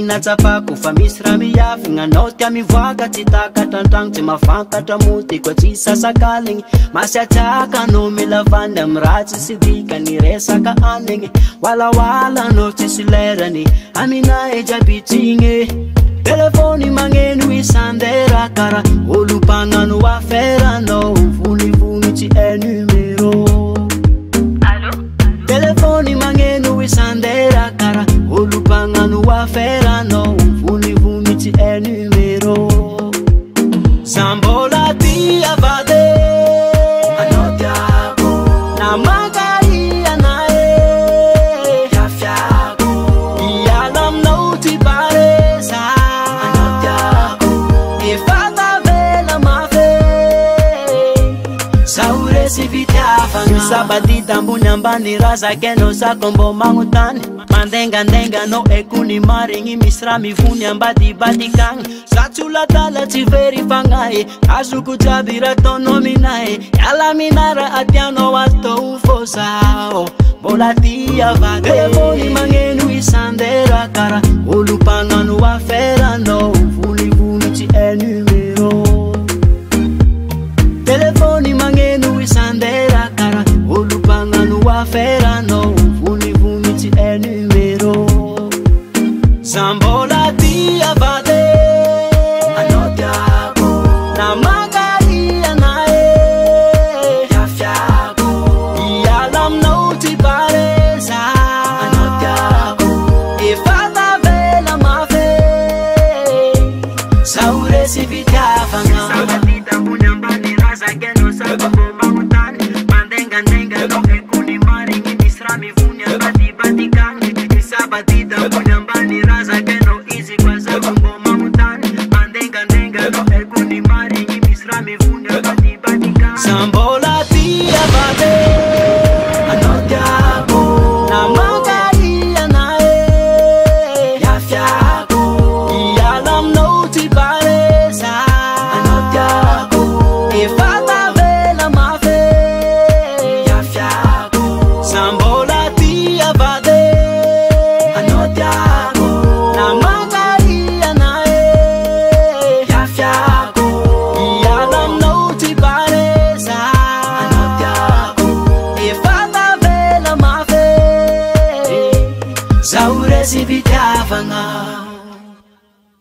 natsapako fa misy raha miafigna anao tia mivoaka tsy takatr'antragno tsy mafantatra moty koa tsy sasakaligny masiatsaka anao milavany amy raha tsisy dikany resaka anigny walawala anao tsisy lerany aminahy jiaby tsigny telefony magneno isandera kara olo mpagnano affaire anao vonivonitsy e numero. Allô? Telefony magneno isandera kara olo mpagnano affaire anao vonivonitsy e numero. Zambola tia vade anao tiako na magari anae tiafiako iala aminao ty paresa anao tiako efata vela mafe saoresy fitiavagna sabadita ambony ambany razakeno sako mbô magnotany mandengandenga anao ekony marigny misy raha mivony ambadibadikagny za tsy olatala tsy very fagnahy azoko jiaby raha ataonao minahy iala minara atianao atao fô zao mbola tia vady. Telefony magneno isandera kara olo mpagnano affaire anao vonivonitsy e numero. Telefony magneno isandera kara olo mpagnano affaire anao vonivonitsy e numero. Zambola tia vade anao tiako na magari anae tiafiako iala aminao ty paresa anao tiako efata vela mafe saoresy fitiavagna sabadita ambony ambany razakeno sako